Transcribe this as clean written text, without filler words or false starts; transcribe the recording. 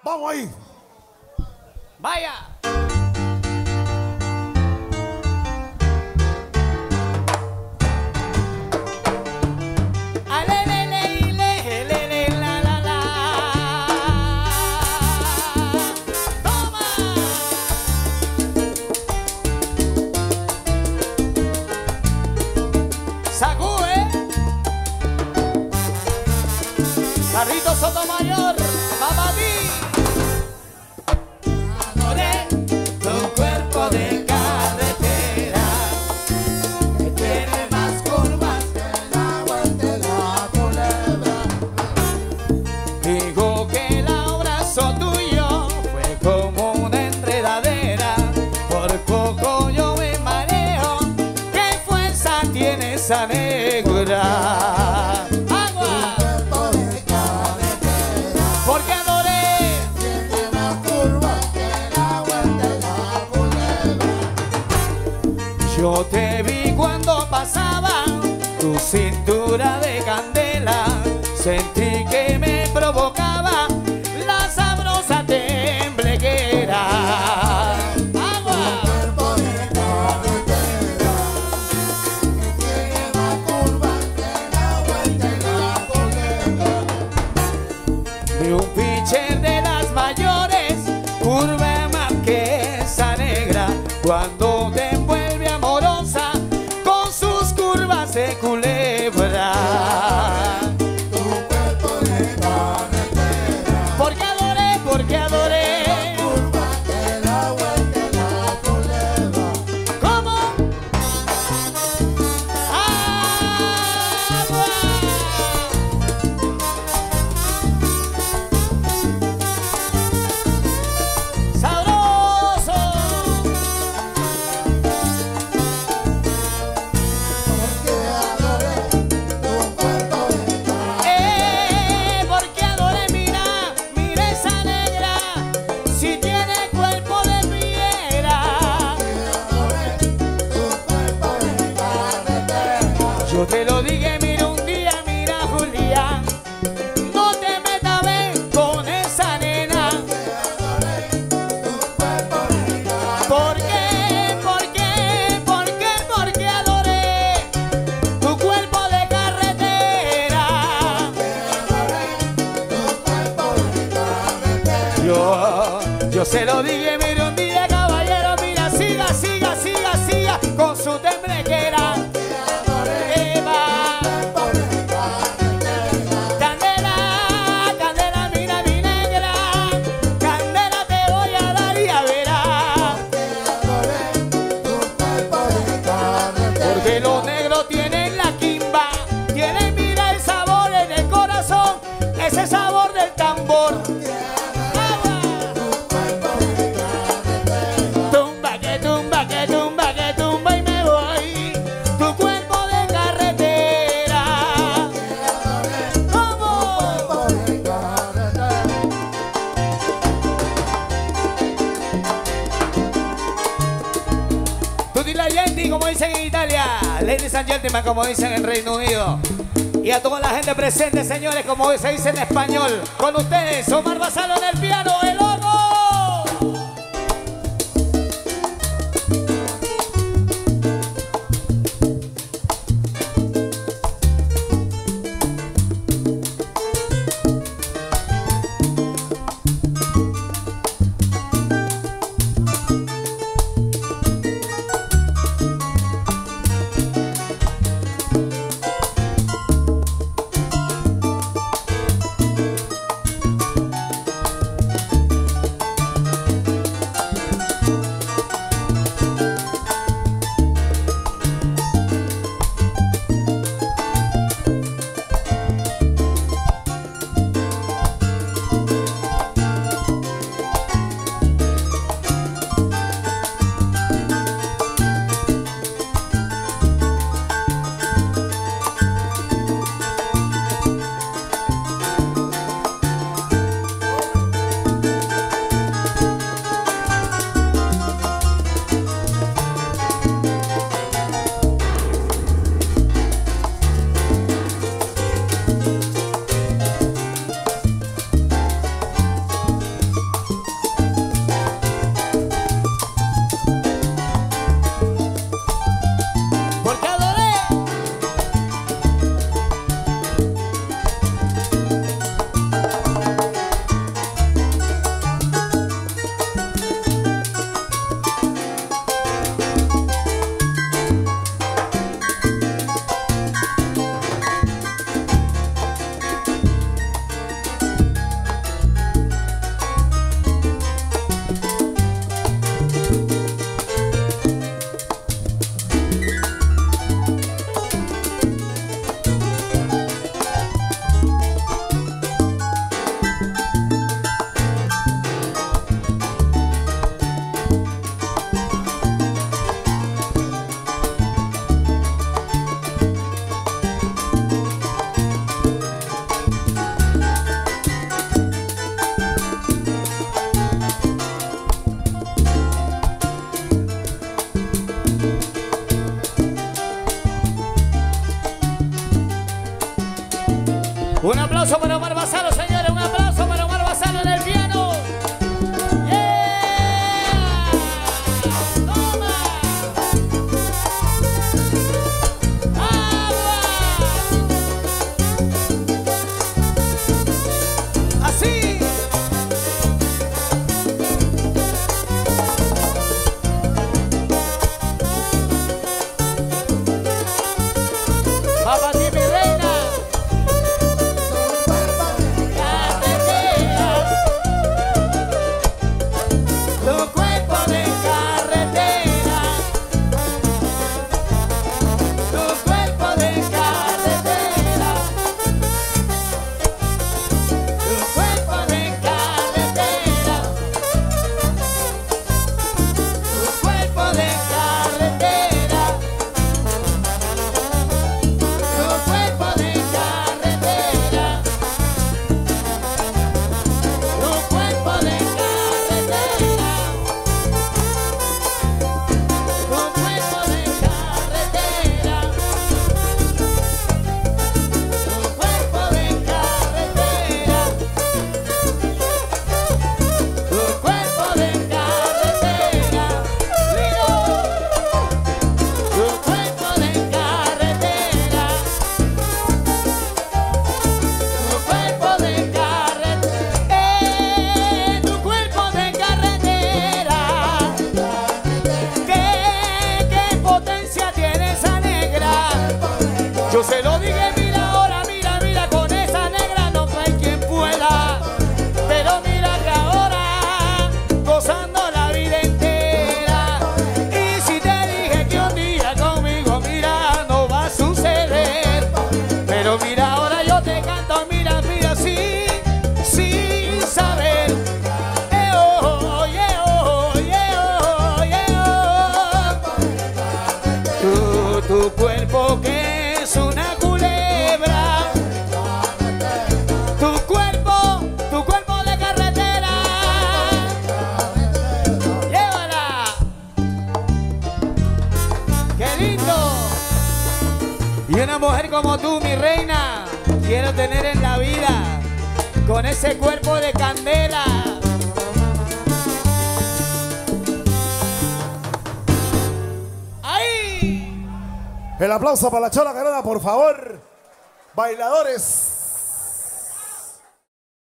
Vamos ahí. Vaya. Carrito Sotomayor, Babadí. Adoré tu cuerpo de carretera, que tiene más curvas que el agua de la culebra. Digo que el abrazo tuyo fue como una enredadera, por poco yo me mareo. ¿Qué fuerza tiene esa negra? Yo te vi cuando pasaba tu cintura de candela, sentí que me provocaba la sabrosa temblequera. ¡Agua! Tu cuerpo de carretera, que tiene más curvas que la vuelta y la culebra. Vi un pitcher de las mayores, curva más que esa negra, cuando te envuelve amorosa con sus curvas de culebra. Tu cuerpo de carretera, porque adoré, porque adoré. La curva que la vuelta y la culebra. ¿Cómo? ¡Agua! ¡Sabroso! Porque adoré, mira, mira esa negra, si tiene cuerpo de piedra. Yo te lo dije, mira un día, mira Julián, no te metas ven con esa nena. ¿Por qué? ¿Por qué? ¿Por qué? Porque adoré tu cuerpo de carretera. Yo se lo dije, mire un día, caballero, mira, siga, siga, siga, siga con su temblequera. Eva. Candela, candela, mira mi negra, candela te voy a dar y a verás. Porque los negros tienen la quimba, tienen, mira, el sabor en el corazón, ese sabor del tambor. Tumba, que tumba, que tumba, que tumba y me voy. Tu cuerpo de carretera. ¿Cómo? Tutti la gente, como dicen en Italia. Ladies and gentlemen, como dicen en Reino Unido. Y a toda la gente presente, señores, como se dice en español. Con ustedes, Omar Basalo en el piano, el loco. aplauso para Omar Basalo, señores. Un aplauso para Omar Basalo en el piano. ¡Yeah! ¡Toma! ¡Agua! Así. Va para ti, mi reina. Tu cuerpo de carretera, tu cuerpo de carretera, tu cuerpo de carretera, tu cuerpo de carretera, tu cuerpo de carretera, tu cuerpo de carretera. Yo se lo dije, mira ahora, mira, mira, con esa negra no hay quien pueda. Pero mira que ahora, gozando la vida entera. Y si te dije que un día conmigo, mira, no va a suceder. Pero mira ahora yo te canto, mira, mira, sin saber. Oh, yeah, oh, yeah, oh, yeah, oh. Tu cuerpo que es una culebra, tu cuerpo de carretera, llévala, qué lindo. Y una mujer como tú, mi reina, quiero tener en la vida, con ese cuerpo de candela. El aplauso para la Chola Guerrera, por favor. Bailadores.